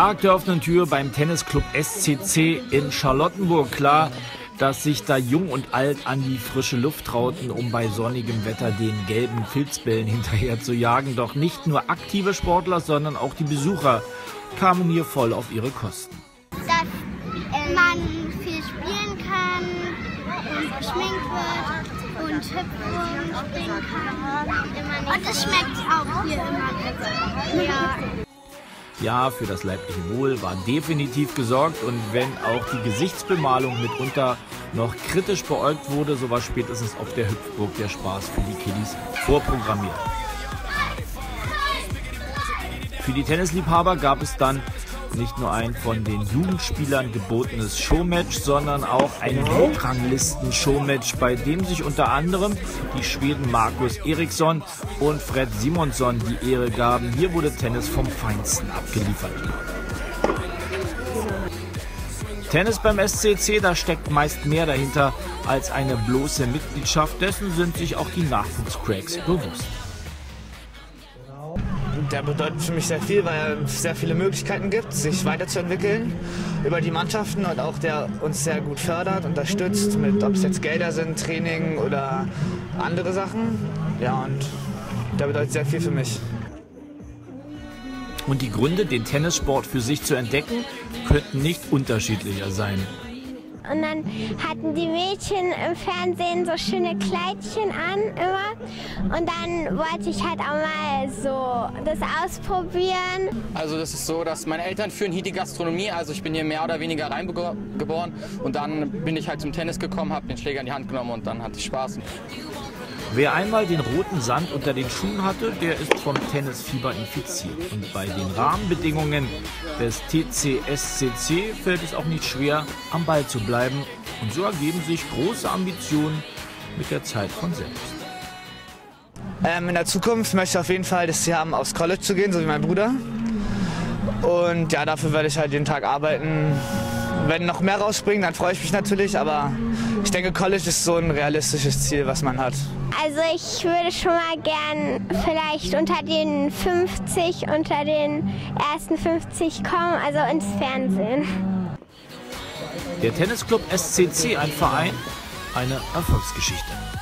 Tag der offenen Tür beim Tennisclub SCC in Charlottenburg. Klar, dass sich da Jung und Alt an die frische Luft trauten, um bei sonnigem Wetter den gelben Filzbällen hinterher zu jagen. Doch nicht nur aktive Sportler, sondern auch die Besucher kamen hier voll auf ihre Kosten. Dass man viel spielen kann und geschminkt wird und hüpfen und springen kann. Und es schmeckt auch hier immer lecker. Ja, für das leibliche Wohl war definitiv gesorgt, und wenn auch die Gesichtsbemalung mitunter noch kritisch beäugt wurde, so war spätestens auf der Hüpfburg der Spaß für die Kiddies vorprogrammiert. Für die Tennisliebhaber gab es dann nicht nur ein von den Jugendspielern gebotenes Showmatch, sondern auch ein Weltranglisten-Showmatch, bei dem sich unter anderem die Schweden Marcus Eriksson und Fred Simonsson die Ehre gaben. Hier wurde Tennis vom Feinsten abgeliefert. Tennis beim SCC, da steckt meist mehr dahinter als eine bloße Mitgliedschaft. Dessen sind sich auch die Nachwuchscracks bewusst. Der bedeutet für mich sehr viel, weil es sehr viele Möglichkeiten gibt, sich weiterzuentwickeln über die Mannschaften, und auch der uns sehr gut fördert, unterstützt, mit, ob es jetzt Gelder sind, Training oder andere Sachen. Ja, und der bedeutet sehr viel für mich. Und die Gründe, den Tennissport für sich zu entdecken, könnten nicht unterschiedlicher sein. Und dann hatten die Mädchen im Fernsehen so schöne Kleidchen an immer. Und dann wollte ich halt auch mal so das ausprobieren. Also das ist so, dass meine Eltern führen hier die Gastronomie. Also ich bin hier mehr oder weniger reingeboren. Und dann bin ich halt zum Tennis gekommen, habe den Schläger in die Hand genommen und dann hatte ich Spaß. Wer einmal den roten Sand unter den Schuhen hatte, der ist vom Tennisfieber infiziert. Und bei den Rahmenbedingungen des TC-SCC fällt es auch nicht schwer, am Ball zu bleiben. Und so ergeben sich große Ambitionen mit der Zeit von selbst. In der Zukunft möchte ich auf jeden Fall das Ziel haben, aufs College zu gehen, so wie mein Bruder. Und ja, dafür werde ich halt jeden Tag arbeiten. Wenn noch mehr rausspringen, dann freue ich mich natürlich, aber ich denke, College ist so ein realistisches Ziel, was man hat. Also ich würde schon mal gern vielleicht unter den 50, unter den ersten 50 kommen, also ins Fernsehen. Der Tennisclub SCC, ein Verein, eine Erfolgsgeschichte.